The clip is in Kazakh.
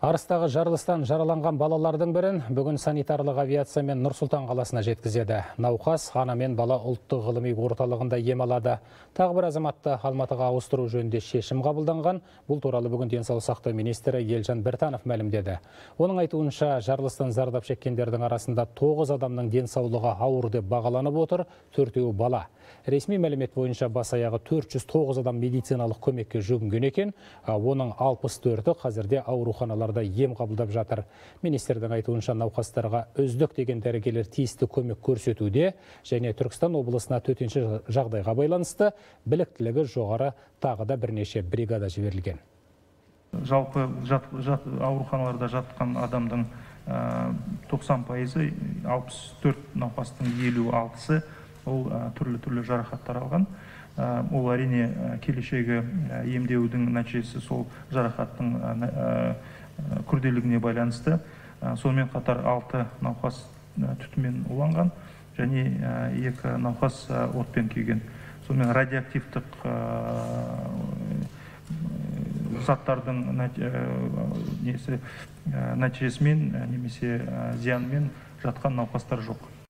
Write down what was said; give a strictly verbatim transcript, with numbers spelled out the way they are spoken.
Арыстағы жарылыстан жараланған балалардың бірін бүгін санитарлық авиациямен Нұр-Сұлтан қаласына жеткізеді. Науқас ана мен бала ұлттық ғылыми орталығында ем алады. Тағы бір азаматты Алматыға ауыстыру жөнінде шешім қабылданған. Бұл туралы бүгін денсаулық сақтау министрі Елжан Біртанов мәлімдеді. Оның айтуынша, жарылыстан зардап шеккендердің арасында тоғыз адамның денсаулығы ауыр деп бағаланып отыр, төртеуі бала. Ресми мәлімет бойынша бас аяғы төрт жүз тоғыз адам медициналық көмекке жүгінген екен, оның алпыс төрті қазірде ауруханаларда ем қабылдап жатыр. Министрдің айтуынша, науқастарға үздік деген дәрігерлер тиісті көмек көрсетуде, және Түркістан облысына төтенше жағдайға байланысты біліктілігі жоғары тағы да бірнеше бригада жіберілген. Жалпы жат, жат, ауруханаларда жатқан адамдың тоқсан пайызы, алпыс төрт науқастың елу алтысы ол түрлі-түрлі жарақаттар алған. Ол әрине келешегі емдеудің нәтижесі сол жарақаттың күрделігіне байланысты. Сонымен қатар алты науқас түтінмен уланған және екі науқас отпен күйген. Сонымен радиоактивтік заттардың нәтижесімен немесе зиянмен жатқан науқастар жоқ.